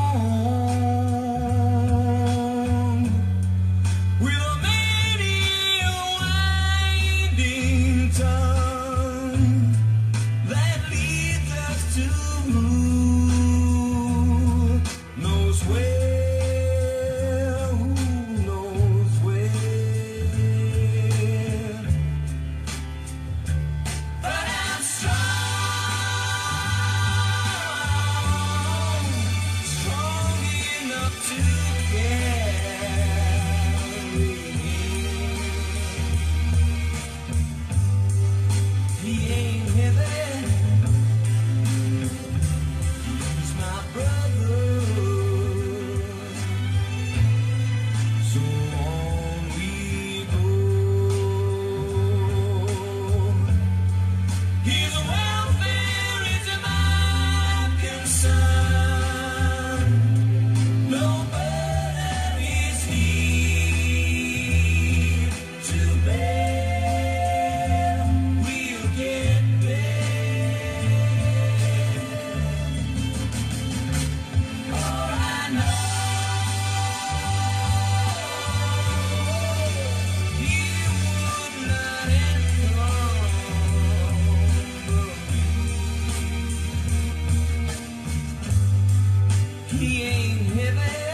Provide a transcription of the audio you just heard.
with a many winding tongue that leads us to who knows where, who knows where. But I'm strong, strong enough to carry him. He ain't heavy, he's my brother. So on we go. His welfare is my concern. No burden is he to bear. We'll get there. For I know he would not encumber me. He ain't heavy,